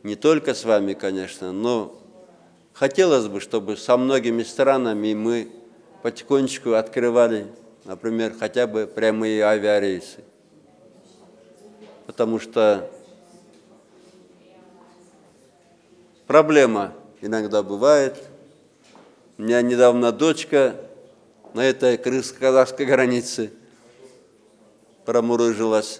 не только с вами, конечно, но хотелось бы, чтобы со многими странами мы потихонечку открывали, например, хотя бы прямые авиарейсы. Потому что проблема иногда бывает. У меня недавно дочка на этой крымско-казахской границе промуружилась.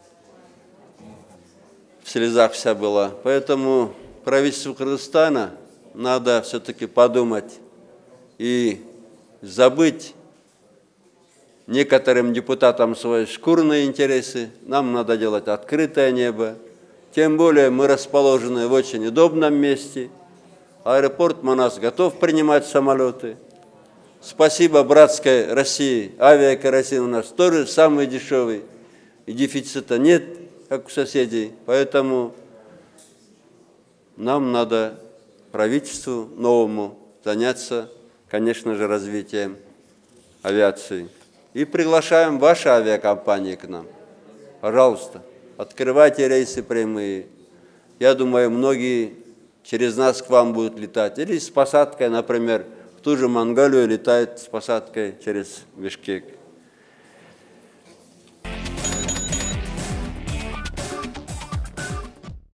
В слезах вся была. Поэтому правительству Кыргызстана надо все-таки подумать и забыть некоторым депутатам свои шкурные интересы. Нам надо делать открытое небо. Тем более мы расположены в очень удобном месте. Аэропорт Манас готов принимать самолеты. Спасибо братской России. Авиакеросин у нас тоже самый дешевый. И дефицита нет, как у соседей. Поэтому нам надо правительству новому заняться, конечно же, развитием авиации. И приглашаем ваши авиакомпании к нам. Пожалуйста, открывайте рейсы прямые. Я думаю, многие через нас к вам будут летать. Или с посадкой, например, в ту же Монголию летает с посадкой через Бишкек.